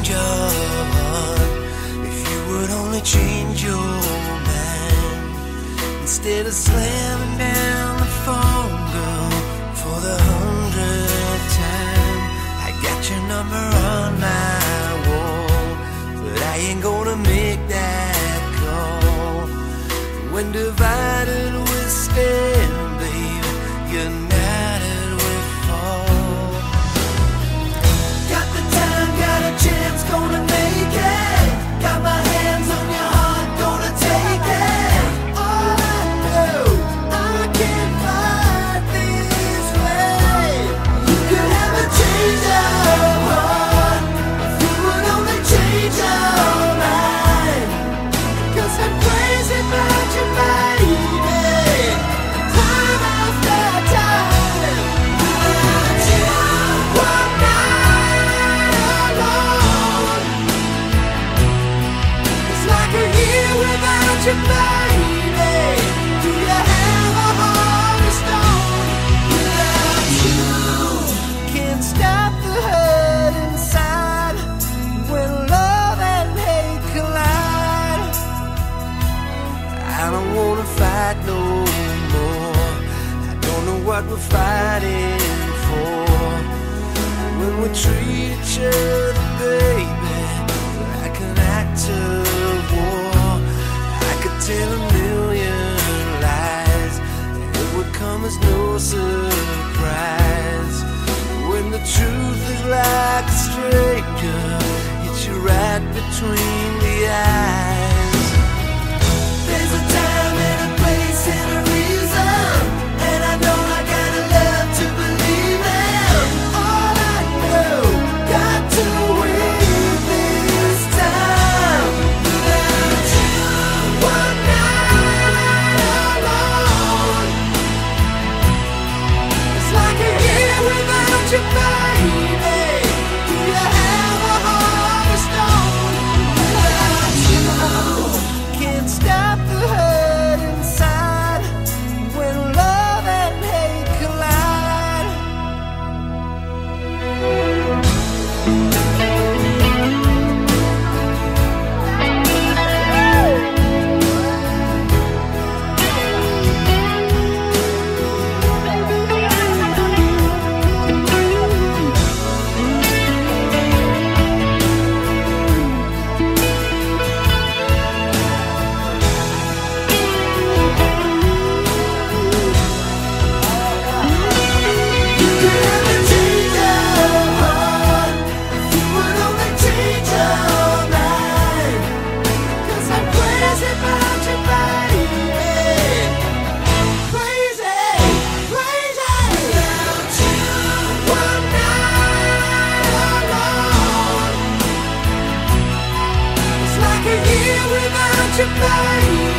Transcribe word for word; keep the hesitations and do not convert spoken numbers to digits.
change your heart, if you would only change your mind, instead of slamming down the phone, girl, for the hundredth time. I got your number on my wall, but I ain't gonna make that call. When divided we stand, babe, united we fall. Got the time, got a chance, gonna make it. Got my hands on your heart, gonna take it. All I know, I can't fight this way. You could have a change of heart, if you would only change your mind. Cause I'm crazy about you, baby, time after time. Without you, one night alone, it's like a year without you, baby. Do you have a heart of stone? Without you, can't stop the hurt inside when love and hate collide. I don't wanna fight no more, I don't know what we're fighting for. When we treat each other, baby, like an act of war, I could tell a million lies, and it would come as no surprise. When the truth is like a stranger, hits you right between the eyes. There's a time and a place and a reason, and I know I gotta love to believe in. All I know, got to win this time. Without you, one night alone, it's like a year without you, baby. Do you have a heart of stone? Without you, can't stop the hurt inside when love and hate collide. You could have a change of heart, if you would only change your mind. Cause I'm crazy about you, baby, crazy, crazy. Without you, one night alone, it's like a year without you, baby.